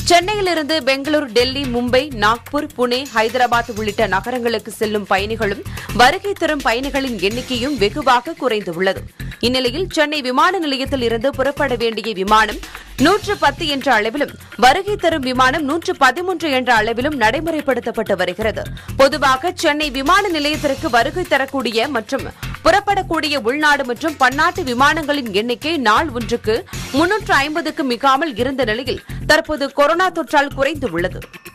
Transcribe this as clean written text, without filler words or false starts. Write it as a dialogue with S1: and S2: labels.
S1: சென்னையிலிருந்து பெங்களூரு, டெல்லி, மும்பை, நாக்பூர், புனே, ஹைதராபாத் உள்ளிட்ட நகரங்களுக்கு செல்லும் பயணிகளும் வருகை தரும் பயணிகளின் எண்ணிக்கையும் வெகுவாக குறைந்துள்ளது. இந்நிலையில் சென்னை விமான நிலையத்தில் இருந்து புறப்பட வேண்டிய விமானம் 110 என்ற அளவிலும் வருகை தரும் விமானம் 113 என்ற அளவிலும் நடைமுறைப்படுத்தப்பட்டு வருகிறது. பொதுவாக சென்னை விமான நிலையத்திற்கு வருகை தரக்கூடிய மற்றும் புறப்படக்கூடிய உள்நாடு மற்றும் பன்னாட்டு விமானங்களின் எண்ணிக்கை நாள் ஒன்றுக்கு 350க்கு மிகாமல் இருந்த நிலையில் தற்போது கொரோனா தொற்றால் குறைந்துள்ளது.